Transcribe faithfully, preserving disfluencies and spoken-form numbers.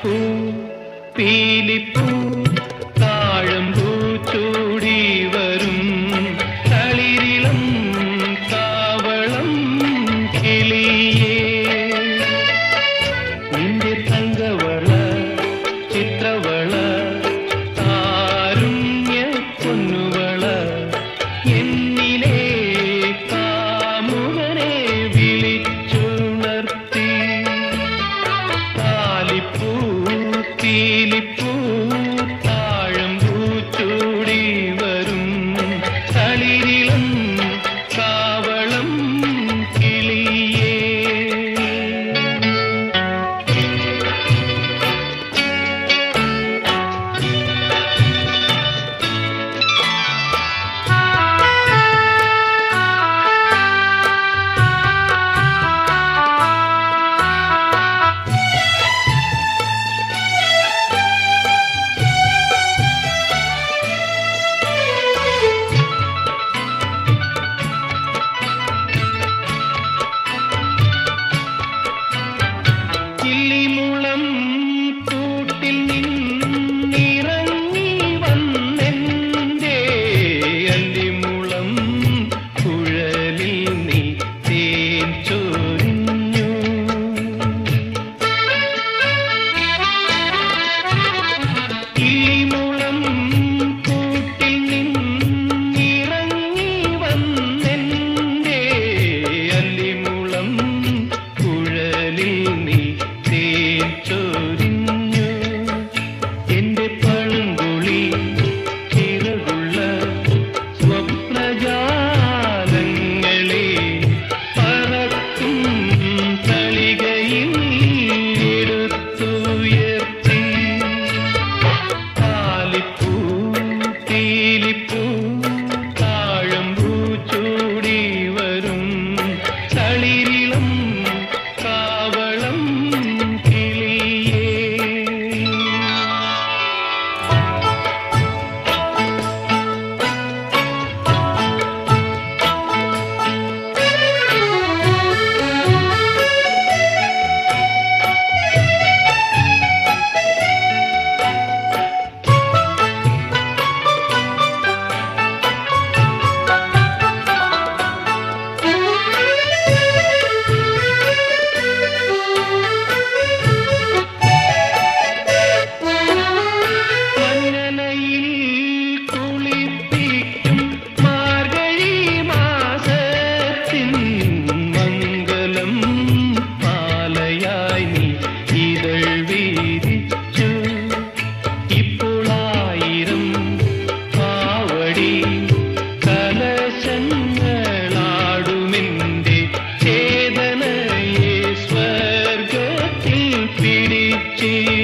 പീലിപ്പൂ താഴമ്പൂ ചൂടി വരും തളിരിളം കാവളം കിളിയേ നിന്റെ തങ്കവള ചിത്രവള താരുണ്യ പൊന്നുവള എന്നിലെ കാമുകനെ വിളിച്ചുണർത്തി താലിപ്പൂ പീലിപ്പൂ താഴമ്പൂ ചൂടി വരും തളിരിളം കാവളം കിളിയേ കിളിമുളം കൂട്ടിൽ നിന്നിറങ്ങി വന്നെന്റെ അല്ലിമുളം കുഴലിൽ നീ തേൻ ചൊരിഞ്ഞു കിളിമുളം കൂട്ടിൽ നിന്നിറങ്ങി വന്നെന്റെ അല്ലിമുളം കുഴലിൽ നീ തേൻ ചൊരിഞ്ഞു എന്റെ പളുങ്കുളി ചിറകുള്ള സ്വപ്നജാലങ്ങളെ പറക്കും തളികയിൽ എടുത്തുയർത്തി താലിപ്പൂ പീലിപ്പൂ താഴമ്പൂ ചൂടി വരും തളിരിളം കാവളം കിളിയേ മഞ്ഞനയിൽ കുളിപ്പിക്കും മാർഗഴി മാസത്തിൻ മംഗളം മാലയായി നീ ഇതൾ വീരിച്ചു ഇപ്പോൾ ആയിരം കാവടി കലശങ്ങളാടുമെന്റെ ചേതനയെ സ്വർഗത്തിൽ പിടിച്ചേ